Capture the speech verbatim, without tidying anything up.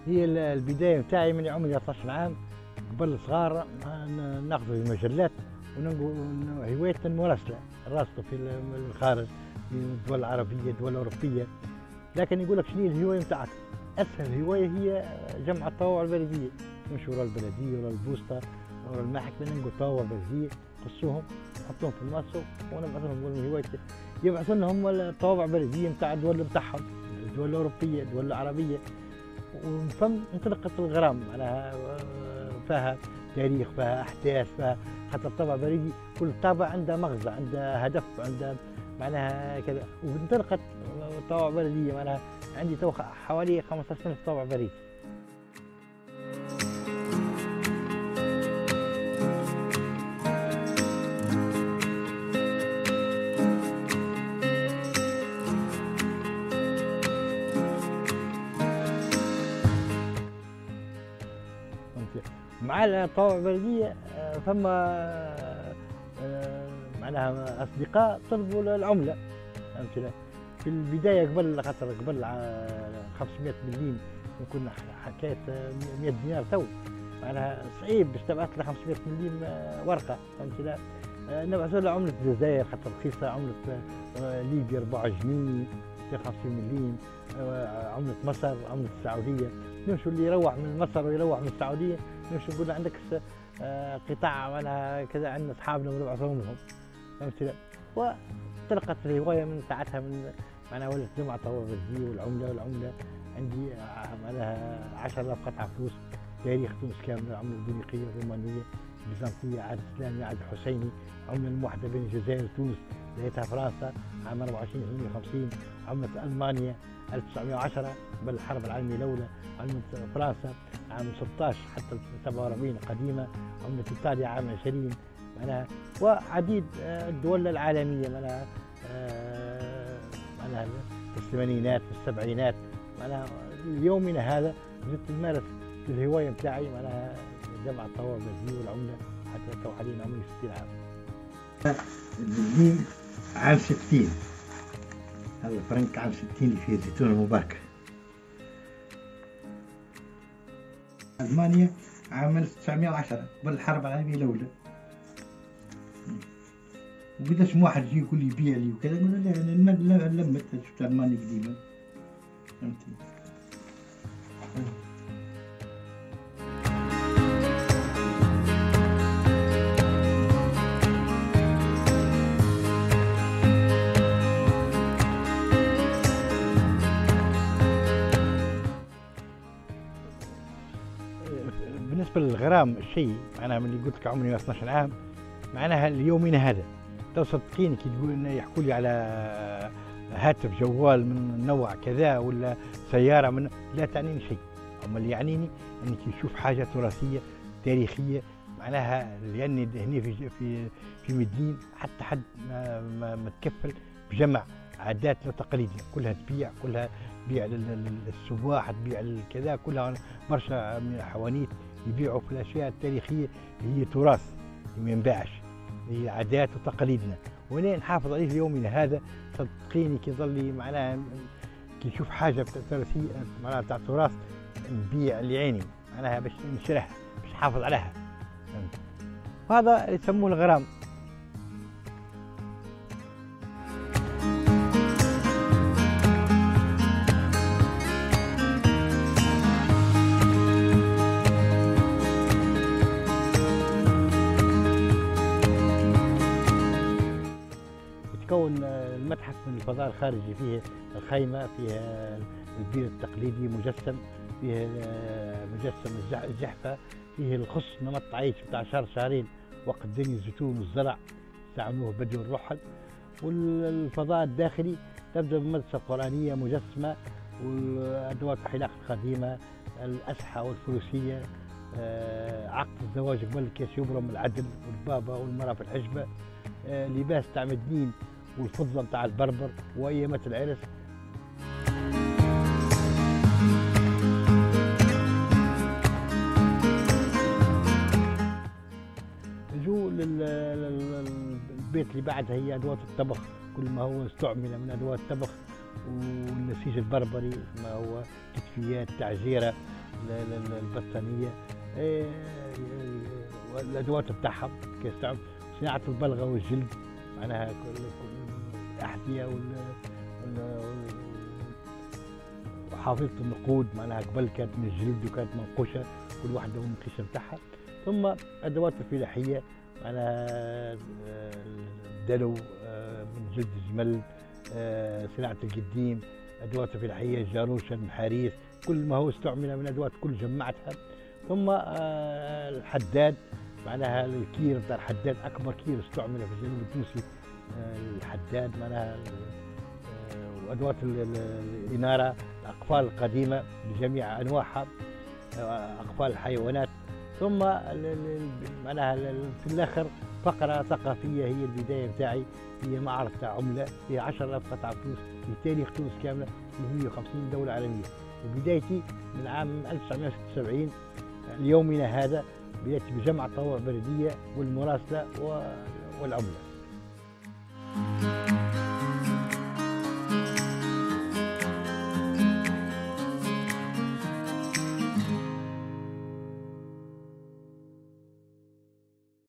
هي البدايه نتاعي من عمري اثناش عام. قبل صغار ناخذ المجلات ونقول هوايه المراسله، نراسلوا في الخارج في الدول العربيه الدول الاوروبيه. لكن يقول لك شنو هي الهوايه نتاعك؟ اسهل هوايه هي جمع الطوابع البريديه، نمشي ورا البلديه ورا البوسطه ورا المحكمه نلقوا طوابع بريديه نقصوهم نحطوهم في الماسو ونبعث لهم نقول هوايتي. يبعثوا لنا هم الطوابع البريديه نتاع الدول بتاعهم، الدول الاوروبيه الدول العربيه. وفم انطلقت الغرام معناها فيها تاريخ فيها احداث فيها، حتى الطابع البريدي كل طابع عنده مغزى عنده هدف عنده معناها كذا. وانطلقت طابع بريديه معناها عندي تو حوالي خمسة عشر سنه طابع بريدي. مع الطوابع البريدية فما معناها أصدقاء طلبوا العملة، فهمت. في البداية قبل خاطر قبل خمسمائة مليم يكون حكاية مئة دينار تو معناها صعيب باش تبعث له خمسمائة مليم ورقة، فهمت. نبعثوا له عملة الجزائر خاطر رخيصة، عملة ليبيا أربعة جنيه مئتين وخمسين مليم، عملة مصر عملة السعودية. نمشوا اللي يروح من مصر ويروح من السعودية نمشوا نقول عندك قطاع معناها كذا عندنا أصحابنا ونبعثهم لهم، فهمت. وانطلقت الهواية من ساعتها من معناها ولات جمع طوابع بريدية والعملة والعملة عندي معناها عشرة آلاف قطعة فلوس، تاريخ تونس كامل، العملة البونيقية الرومانية البيزنطية عهد الإسلامي عهد الحسيني، عملة الموحدة بين الجزائر وتونس لقيتها فرنسا عام أربعة وعشرين ثمانية وخمسين، عملة ألمانيا ألف وتسعمائة وعشرة قبل الحرب العالمية الأولى، عملة فرنسا عام ستة عشر حتى سبعة وأربعين قديمة، عملة إيطاليا عام عشرين معناها، وعديد الدول العالمية معناها معناها في الثمانينات في السبعينات معناها. ليومنا هذا زدت نمارس الهواية بتاعي معناها جمع الطوابع البريدية والعملة حتى تو حاليا عمري ستين عام. المليم عام ستين، هذا الفرنك عام ستين اللي فيه الزيتونة المباركة. ألمانيا عام ألف وتسعمائة وعشرة قبل الحرب العالمية الأولى. وقداش واحد يجي يقول لي يبيع لي وكذا نقول له لا أنا لمت شفت ألمانيا قديمة، فهمتي. بالنسبة للغرام الشيء معناها من اللي قلت لك عمري اثناش عام معناها ليومنا هذا تو صدقيني كي تقول يحكوا لي على هاتف جوال من نوع كذا ولا سيارة من لا تعنيني شيء، أما اللي يعنيني انك تشوف حاجة تراثية تاريخية معناها، لأني هنا في في في مدين حتى حد ما, ما, ما تكفل بجمع عاداتنا وتقاليدنا، كلها تبيع كلها تبيع للسواح تبيع كذا، كلها برشا من حوانيت يبيعوا في الاشياء التاريخيه اللي هي تراث ما ينباعش، هي عادات وتقاليدنا، وانا نحافظ عليه ليومنا هذا. صدقيني كي يظل لي معناها كي نشوف حاجه تراثيه معناها تاع تراث نبيع لعيني معناها باش نشريها باش نحافظ عليها، هذا يسموه الغرام. يتكون المتحف من الفضاء الخارجي، فيه الخيمة، فيه البير التقليدي مجسم، فيه مجسم الجحفة، فيه الخص نمط عيش بتاع شهر شهرين وقت دني الزيتون والزرع استعملوه بدو الرحل. والفضاء الداخلي تبدأ بمدرسة قرآنية مجسمة والأدوات الحلاقة القديمة، الأسحة والفروسية، عقد الزواج قبل كيس يبرم العدل والبابا والمرأة في الحجبة، لباس تاع مدنين والفضة تاع البربر وأيامة العرس. نجو للبيت اللي بعدها هي أدوات الطبخ، كل ما هو استعمل من أدوات الطبخ، والنسيج البربري ما هو كتفيات تعجيرة ال- ال- البطانيه، إيه، والادوات بتاعها كيستعمل صناعه البلغه والجلد، معناها كل كل الاحذيه وال وال- وال- وحافظه النقود، معناها قبل كانت من الجلد وكانت منقوشه كل واحده والمقيشه بتاعها. ثم ادوات الفلاحيه، معناها آه، الدلو آه، من جلد الجمل، آه، صناعه القديم، ادوات الفلاحيه، الجاروشه، المحاريث، كل ما هو استعمل من ادوات كل جمعتها. ثم آه، الحداد، معناها الكير بتاع الحداد، اكبر كير استعمل في الجنوب التونسي آه، الحداد، معناها آه، وادوات ال- ال- الاناره، الاقفال القديمه بجميع انواعها، آه، اقفال الحيوانات. ثم ال- ال- معناها ال- في الاخر فقره ثقافيه هي البدايه بتاعي، هي معرض تاع عمله فيها عشرة آلاف قطعه فلوس في تاريخ تونس كامله في مئة وخمسين دوله عالميه. وبدايتي من عام ألف وتسعمئة وستة وسبعين ليومنا هذا، بدأت بجمع طوابع بلدية والمراسلة و- والعملة.